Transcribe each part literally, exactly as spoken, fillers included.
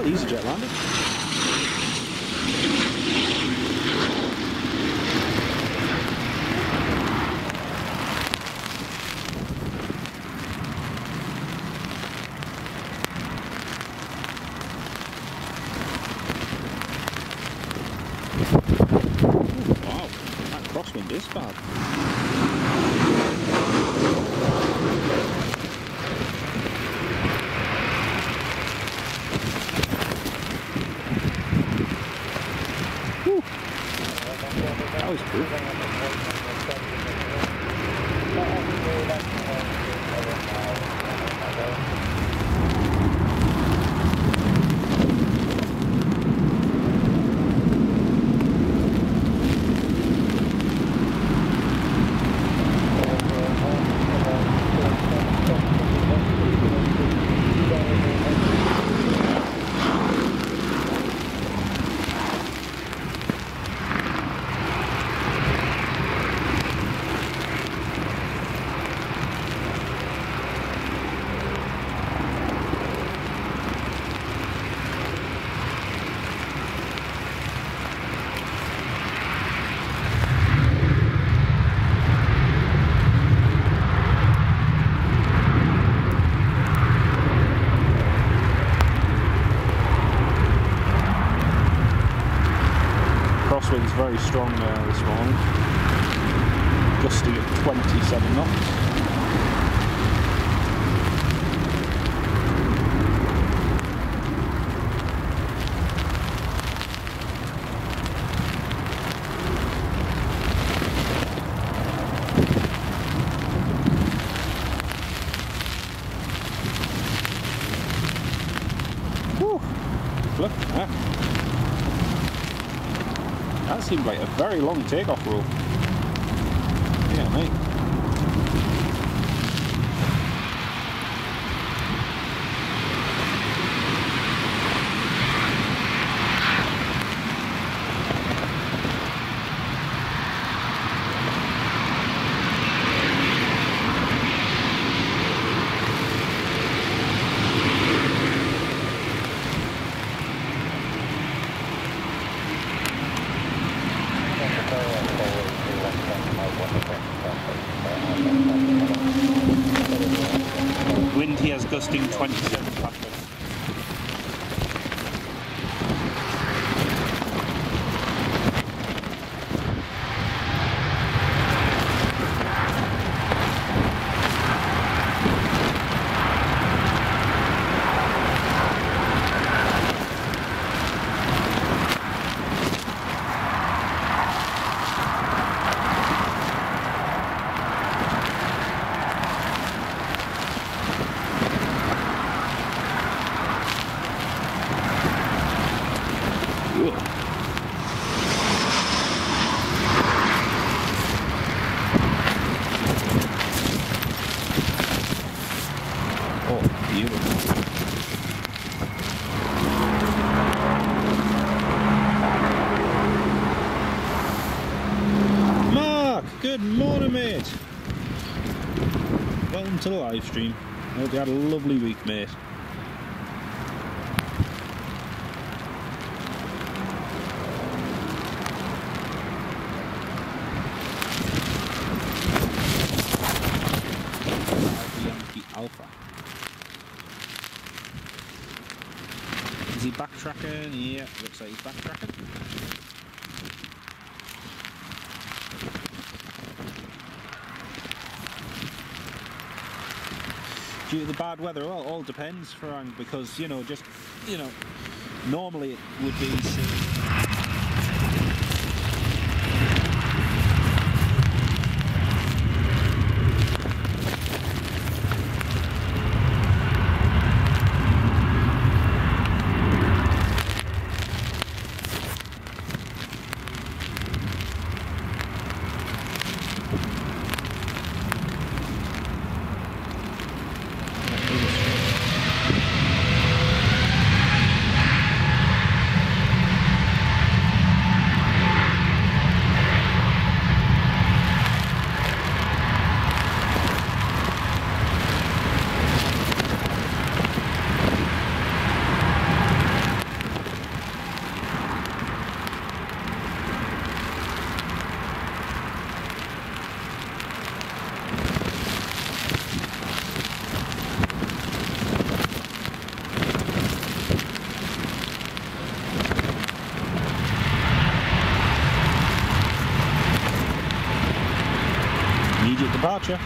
EasyJet landing. Wow, that crosswind is bad. That was cool. Crosswind's very strong there this morning, gusting at twenty-seven knots. Whew. Look at that. That seemed like a very long takeoff rule. Yeah, mate. Wind here is gusting twenty-seven Patrick. Oh, beautiful. Mark, good morning, mate. Welcome to the live stream. I hope you had a lovely week, mate. Alpha. Is he backtracking? Yeah, looks like he's backtracking. Due to the bad weather, well, it all depends, Frank, because, you know, just, you know, normally it would be... departure.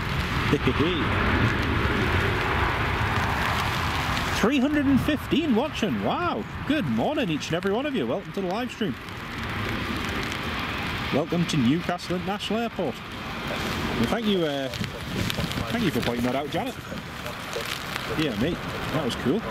three hundred fifteen watching. Wow. Good morning, each and every one of you. Welcome to the live stream. Welcome to Newcastle International Airport. Well, thank you, uh, thank you for pointing that out, Janet. Yeah, mate, that was cool.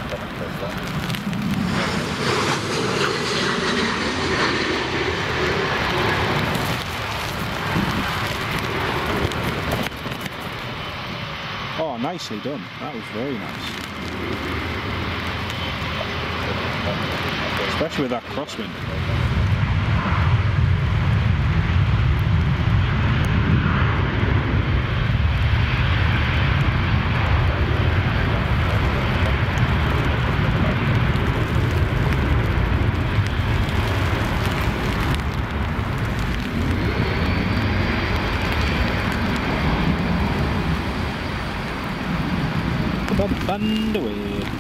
Oh, nicely done. That was very nice. Especially with that crosswind. And away.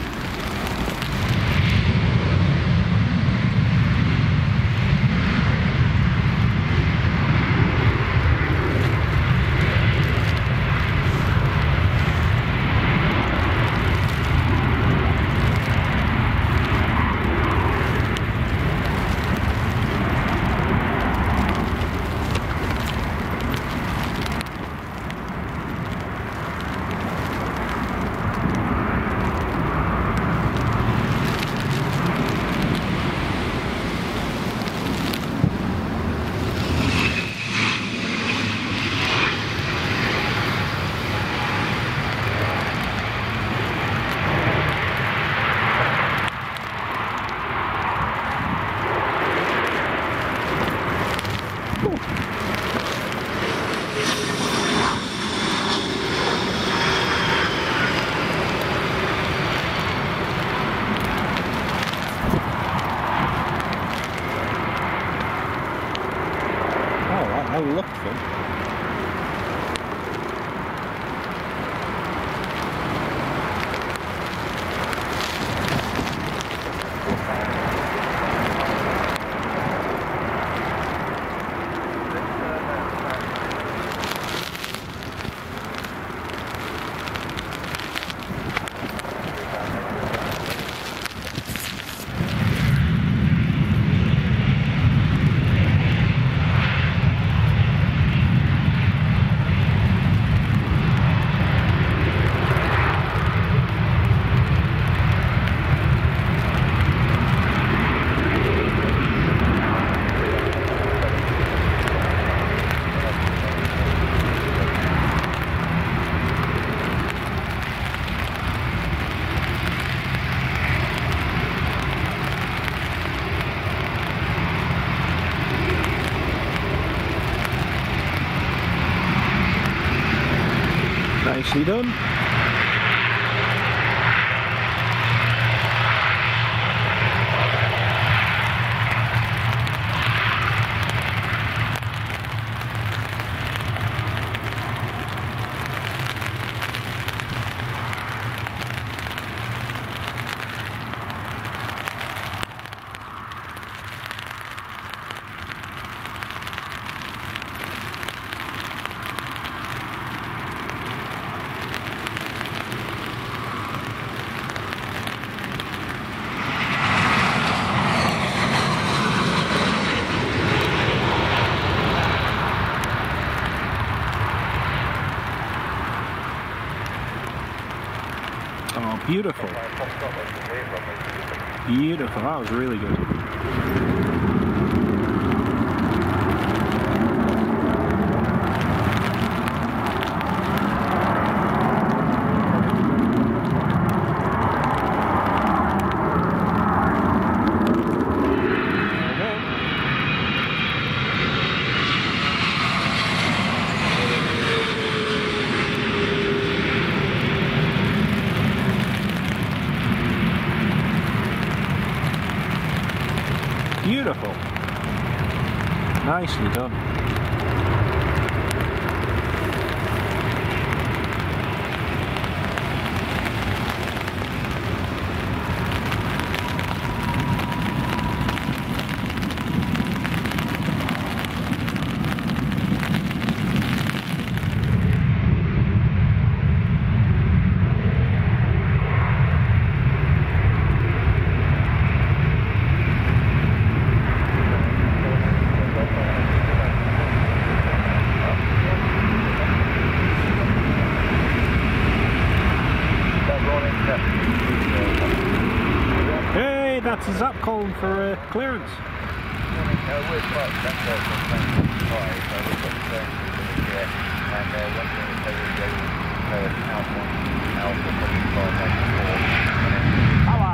That looked fun. Nicely done. Oh, beautiful. Beautiful. That was really good. Beautiful. Nicely done. that's a Zap calling for uh, clearance. We're quite better than five, so we've got the turn here, and uh, wondering if they would go uh, out one, out the forty-five, back to four, and then... Power!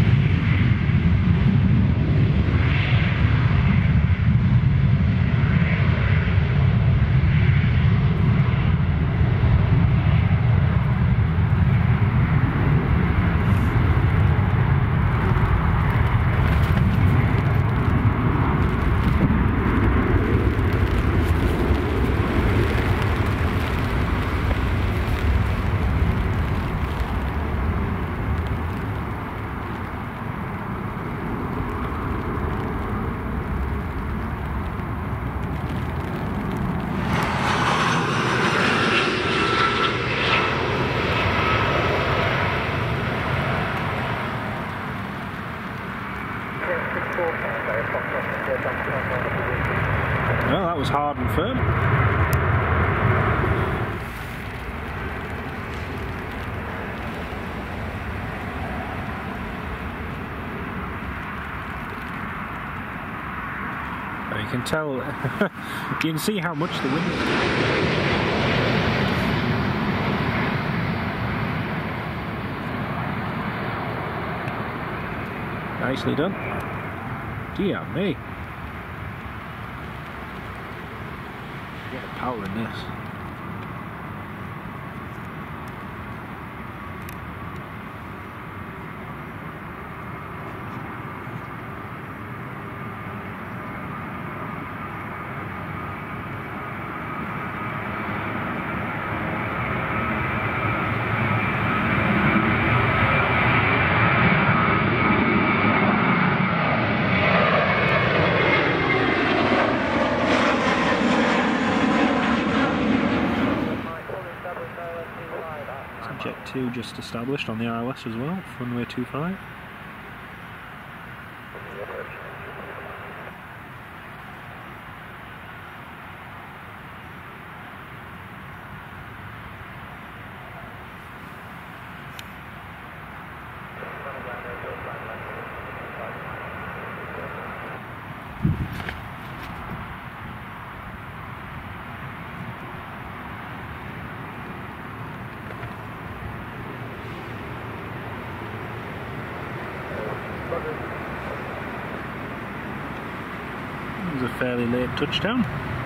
Well, that was hard and firm. You can tell, you can see how much the wind is. Nicely done. Dear me. Get the power in this. Jet two just established on the I L S as well, runway two five. It was a fairly late touchdown.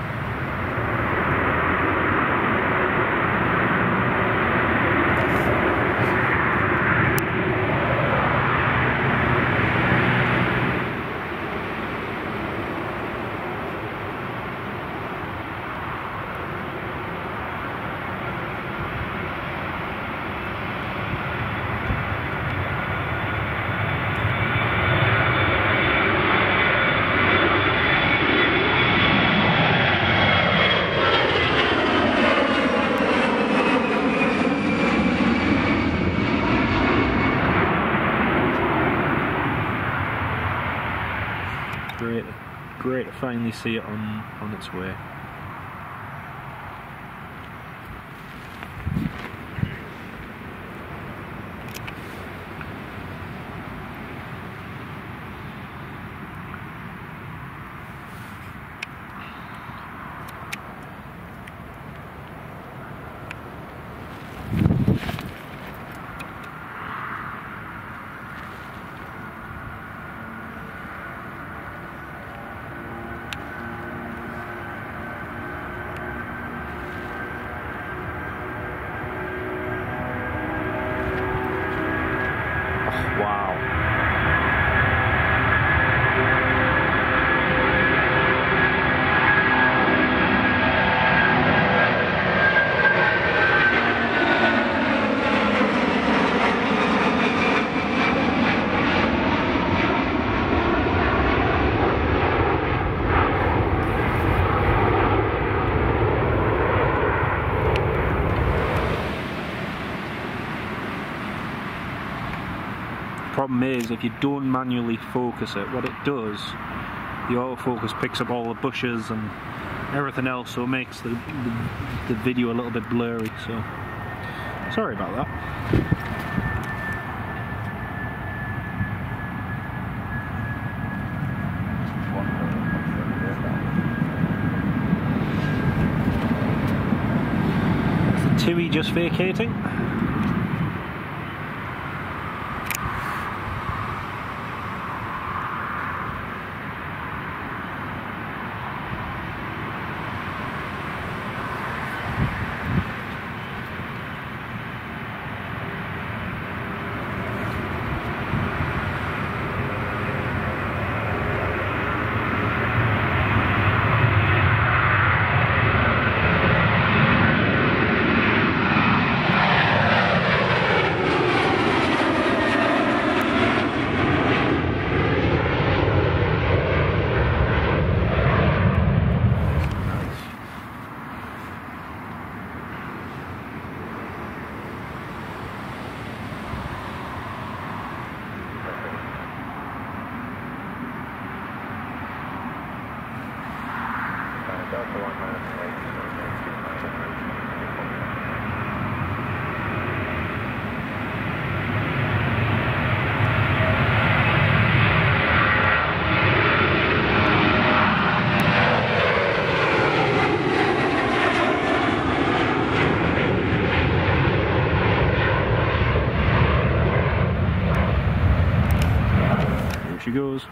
Great, great to finally see it on, on its way. Wow. Problem is, if you don't manually focus it, what it does, the autofocus picks up all the bushes and everything else, so it makes the, the, the video a little bit blurry, so sorry about that. Tui just vacating. She goes.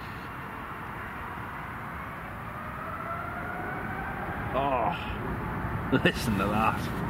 Oh, listen to that.